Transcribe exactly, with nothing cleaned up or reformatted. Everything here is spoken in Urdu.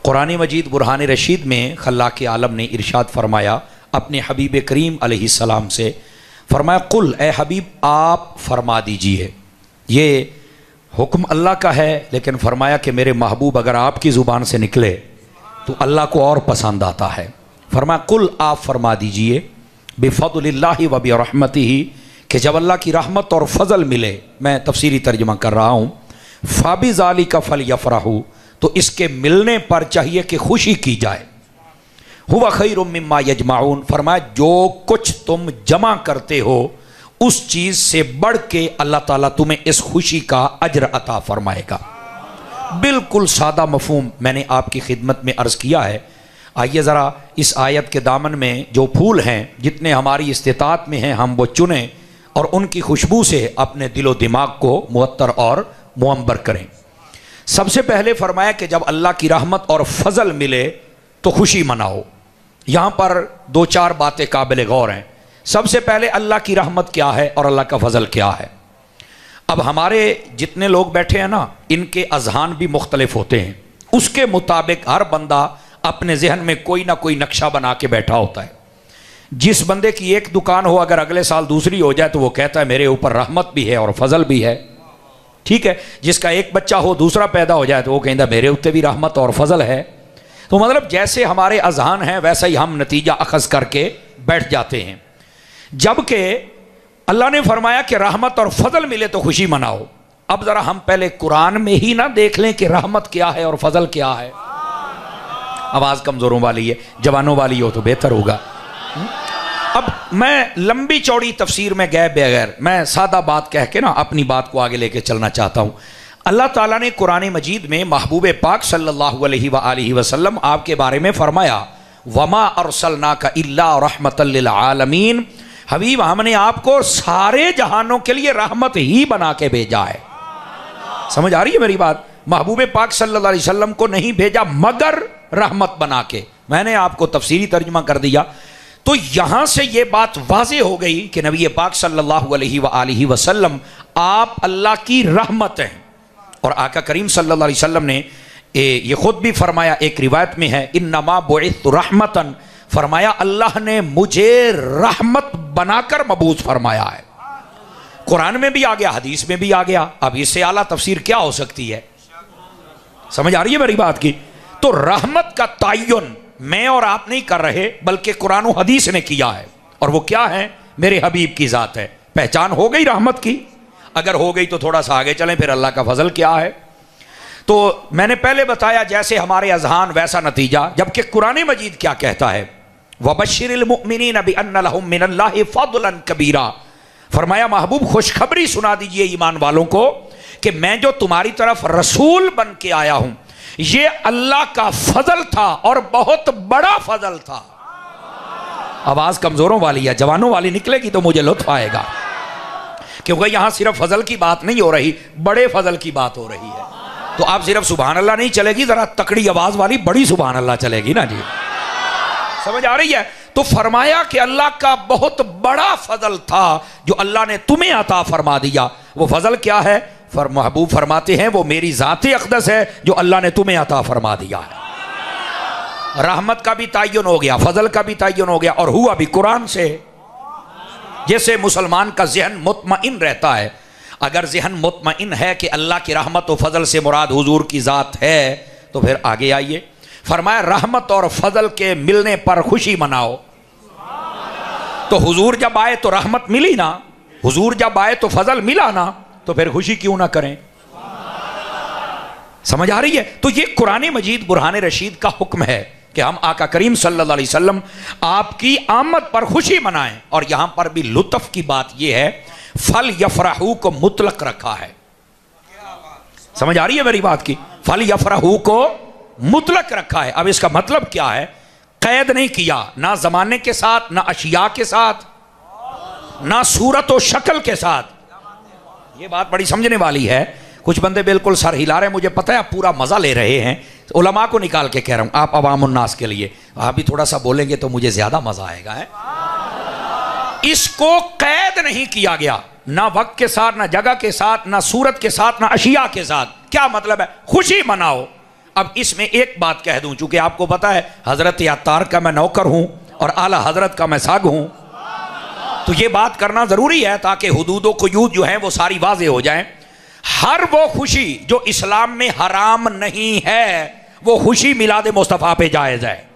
قرآن مجید برہان رشید میں خلاق عالم نے ارشاد فرمایا اپنے حبیب کریم علیہ السلام سے، فرمایا قل اے حبیب آپ فرما دیجئے. یہ حکم اللہ کا ہے، لیکن فرمایا کہ میرے محبوب اگر آپ کی زبان سے نکلے تو اللہ کو اور پسند آتا ہے. فرمایا قل آپ فرما دیجئے بفضل اللہ و برحمتہ، کہ جب اللہ کی رحمت اور فضل ملے، میں تفسیری ترجمہ کر رہا ہوں، فَبِذَالِكَ فَلْيَفْرَحُوا، تو اس کے ملنے پر چاہیے کہ خوشی کی جائے. هُوَ خَيْرٌ مِّمَّا يَجْمَعُونَ، فرمایا جو کچھ تم جمع کرتے ہو اس چیز سے بڑھ کے اللہ تعالیٰ تمہیں اس خوشی کا اجر عطا فرمائے گا. بالکل سادہ مفہوم میں نے آپ کی خدمت میں عرض کیا ہے. آئیے ذرا اس آیت کے دامن میں جو پھول ہیں جتنے ہماری استطاعت میں ہیں ہم وہ چنیں اور ان کی خوشبو سے اپنے دل و دماغ کو معطر اور معمر کریں. سب سے پہلے فرمایا کہ جب اللہ کی رحمت اور فضل ملے تو خوشی مناؤ. یہاں پر دو چار باتیں قابل غور ہیں. سب سے پہلے اللہ کی رحمت کیا ہے اور اللہ کا فضل کیا ہے. اب ہمارے جتنے لوگ بیٹھے ہیں نا، ان کے اذہان بھی مختلف ہوتے ہیں. اس کے مطابق ہر بندہ اپنے ذہن میں کوئی نہ کوئی نقشہ بنا کے بیٹھا ہوتا ہے. جس بندے کی ایک دکان ہو، اگر اگلے سال دوسری ہو جائے تو وہ کہتا ہے میرے اوپر رحمت بھی ہے اور فضل بھی ہے. ٹھیک ہے. جس کا ایک بچہ ہو دوسرا پیدا ہو جائے تو وہ کہتا میرے اوپر بھی رحمت اور فضل ہے. تو مطلب جیسے ہمارے اذہان ہیں ویسا ہی ہم نتیجہ اخذ کر کے بیٹھ جاتے ہیں. جبکہ اللہ نے فرمایا کہ رحمت اور فضل ملے تو خوشی مناؤ. اب ذرا ہم پہلے قرآن میں ہی نہ دیکھ لیں کہ رحمت کیا ہے اور فضل کیا ہے. آواز کمزوروں والی ہے، جوانوں والی ہو تو بہتر ہوگا. اب میں لمبی چوڑی تفسیر میں گئے بغیر میں سادہ بات کہہ کے نا اپنی بات کو آگے لے کے چلنا چاہتا ہوں. اللہ تعالیٰ نے قرآن مجید میں محبوب پاک صلی اللہ علیہ وآلہ وسلم آپ کے بارے میں فرمایا وَمَا أَرْسَلْنَاكَ إِلَّا رَحْمَةً لِّلْعَالَمِينَ، حبیب ہم نے آپ کو سارے جہانوں کے لیے رحمت ہی بنا کے بھیجا ہے. سمجھ آ رہی ہے میری بات؟ محبوب پاک صلی اللہ علیہ وسلم کو نہیں بھیجا مگر رحمت بنا کے. میں نے آپ کو تفسیری ترجمہ کر دیا. تو یہاں سے یہ بات واضح ہو گئی کہ نبی پاک صلی اللہ علیہ وآلہ وسلم آپ اللہ کی رحمت ہیں. اور آقا کریم صلی اللہ علیہ وسلم نے یہ خود بھی فرمایا، ایک روایت میں ہے انما بعثت رحمتاً، فرمایا اللہ نے مجھے رحمت بنا کر مبعوث فرمایا ہے. قرآن میں بھی آ گیا، حدیث میں بھی آ گیا. اب اس سے اعلیٰ تفسیر کیا ہو سکتی ہے؟ سمجھ آ رہی ہے میری بات کی؟ تو رحمت کا تعین میں اور آپ نہیں کر رہے بلکہ قرآن و حدیث نے کیا ہے. اور وہ کیا ہے؟ میرے حبیب کی ذات ہے. پہچان ہو گئی رحمت کی؟ اگر ہو گئی تو تھوڑا سا آگے چلیں پھر اللہ کا فضل کیا ہے. تو میں نے پہلے بتایا جیسے ہمارے اذہان ویسا نتیجہ. جبکہ قرآن مجید کیا کہتا ہے؟ وَبَشِّرِ الْمُؤْمِنِينَ بِأَنَّ لَهُم مِّنَ اللَّهِ فَضْلًا كَبِيرًا، فرمایا محبوب خوشخبری سنا دیجئے ایمان والوں کو کہ میں جو تمہاری طرف رسول بن کے آیا ہوں یہ اللہ کا فضل تھا اور بہت بڑا فضل تھا. آواز کمزوروں والی ہے، جوانوں والی نکلے گی تو مجھے لطف آئے گا، کیونکہ یہاں صرف فضل کی بات نہیں ہو رہی، بڑے فضل کی بات ہو رہی ہے. تو آپ صرف سبحان اللہ نہیں چلے گی، ذرا تکڑی آواز والی بڑی سبحان اللہ چلے گی نا جی. سمجھ آ رہی ہے؟ تو فرمایا کہ اللہ کا بہت بڑا فضل تھا جو اللہ نے تمہیں عطا فرما دیا. وہ فضل کیا ہے؟ فر محبوب فرماتے ہیں وہ میری ذات اقدس ہے جو اللہ نے تمہیں عطا فرما دیا ہے. رحمت کا بھی تعین ہو گیا، فضل کا بھی تعین ہو گیا، اور ہوا بھی قرآن سے. جیسے مسلمان کا ذہن مطمئن رہتا ہے. اگر ذہن مطمئن ہے کہ اللہ کی رحمت و فضل سے مراد حضور کی ذات ہے تو پھر آگے آئیے. فرمایا رحمت اور فضل کے ملنے پر خوشی مناؤ. تو حضور جب آئے تو رحمت ملی نا، حضور جب آئے تو فضل ملا نا، تو پھر خوشی کیوں نہ کریں؟ سمجھ آ رہی ہے؟ تو یہ قرآن مجید برہان رشید کا حکم ہے کہ ہم آقا کریم صلی اللہ علیہ وسلم آپ کی آمد پر خوشی منائیں. اور یہاں پر بھی لطف کی بات یہ ہے فل یفرحو کو مطلق رکھا ہے. سمجھ آ رہی ہے میری بات کی؟ فل یفرحو کو مطلق رکھا ہے. اب اس کا مطلب کیا ہے؟ قید نہیں کیا، نہ زمانے کے ساتھ، نہ اشیاء کے ساتھ، نہ صورت و شکل کے ساتھ. یہ بات بڑی سمجھنے والی ہے. کچھ بندے بالکل سر ہلا رہے ہیں، مجھے پتہ ہے آپ پورا مزہ لے رہے ہیں. علماء کو نکال کے کہہ رہا ہوں، آپ عوام الناس کے لیے آپ بھی تھوڑا سا بولیں گے تو مجھے زیادہ مزہ آئے گا. ہے اس کو قید نہیں کیا گیا، نہ وقت کے ساتھ، نہ جگہ کے ساتھ، نہ صورت کے ساتھ، نہ اشیاء کے ساتھ. کیا مطلب ہے؟ خوشی مناؤ. اب اس میں ایک بات کہہ دوں، چونکہ آپ کو پتا ہے حضرت عطار کا میں نوکر ہوں اور اعلیٰ حضرت کا میں ساگ ہوں، تو یہ بات کرنا ضروری ہے تاکہ حدود و قیود جو ہیں وہ ساری واضح ہو جائیں۔ ہر وہ خوشی جو اسلام میں حرام نہیں ہے وہ خوشی میلاد مصطفیٰ پہ جائز ہے۔